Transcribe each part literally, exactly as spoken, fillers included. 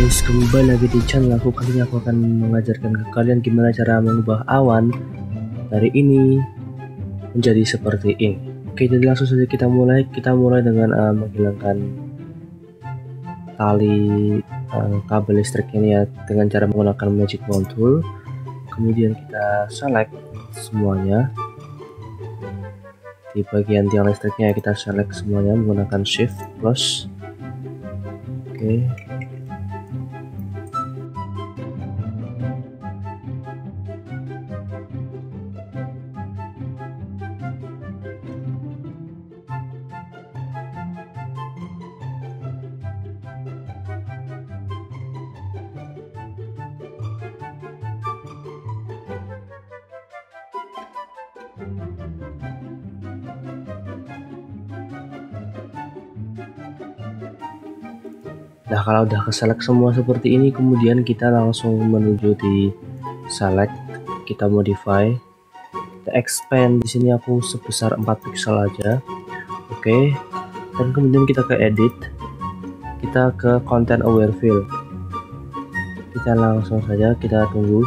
guys, kembali lagi di channel aku. Kali ini aku akan mengajarkan ke kalian gimana cara mengubah awan dari ini menjadi seperti ini. Oke, jadi langsung saja kita mulai. Kita mulai dengan uh, menghilangkan tali uh, kabel listrik ini ya, dengan cara menggunakan magic wand tool. Kemudian kita select semuanya di bagian tiang listriknya, kita select semuanya menggunakan shift plus. Oke, nah kalau udah ke select semua seperti ini, kemudian kita langsung menuju di select, kita modify, kita expand. Di sini aku sebesar empat pixel aja. Oke, dan kemudian kita ke edit, kita ke content aware fill, kita langsung saja kita tunggu.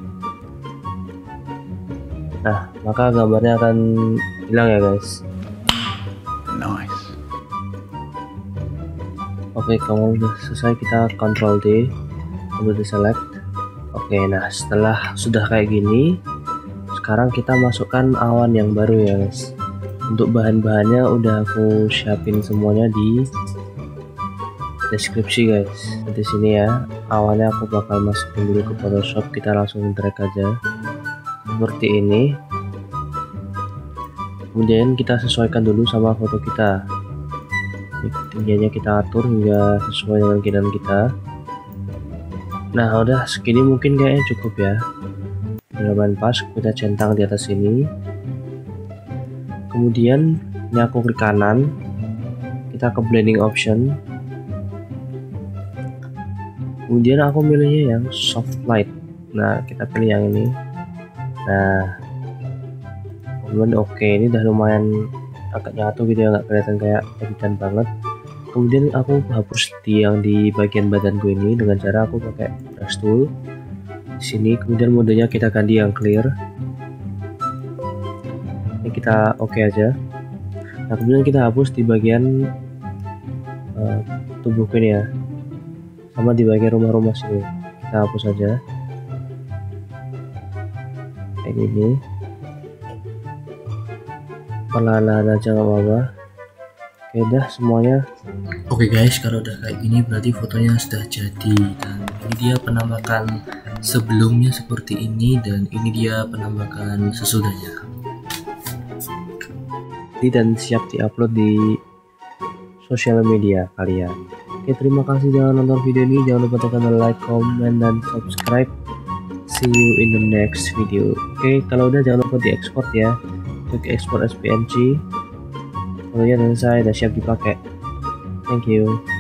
Nah, maka gambarnya akan hilang ya guys. Nice. Oke, kalau udah selesai kita Ctrl D, kemudian select. Oke, nah setelah sudah kayak gini, sekarang kita masukkan awan yang baru ya guys. Untuk bahan-bahannya udah aku siapin semuanya di deskripsi guys. Di sini ya, awannya aku bakal masukin dulu ke Photoshop. Kita langsung drag aja seperti ini. Kemudian kita sesuaikan dulu sama foto kita. Tingginya kita atur hingga sesuai dengan keinginan kita. Nah udah segini mungkin kayaknya cukup ya, lumayan pas. Kita centang di atas ini, kemudian ini aku klik kanan, kita ke blending option, kemudian aku milihnya yang soft light. Nah kita pilih yang ini. Nah kemudian oke, ini udah lumayan agak nyatu gitu ya, nggak kelihatan kayak editan banget. Kemudian aku hapus di yang di bagian badan gue ini dengan cara aku pakai brush tool di sini. Kemudian modenya kita ganti yang clear. Ini kita oke okay aja. Nah kemudian kita hapus di bagian uh, tubuh gue ini ya, sama di bagian rumah-rumah sini kita hapus aja kayak gini. Perlahan-lahan aja nggak apa-apa. Oke dah semuanya. Oke guys, kalau udah kayak gini berarti fotonya sudah jadi, dan ini dia penampakan sebelumnya seperti ini, dan ini dia penampakan sesudahnya. Dan siap diupload di sosial media kalian. Oke, terima kasih, jangan nonton video ini, jangan lupa tekan like, comment, dan subscribe. See you in the next video. Oke, kalau udah jangan lupa diekspor ya. Klik ekspor as P N G. Fotonya selesai dan siap dipakai. Thank you.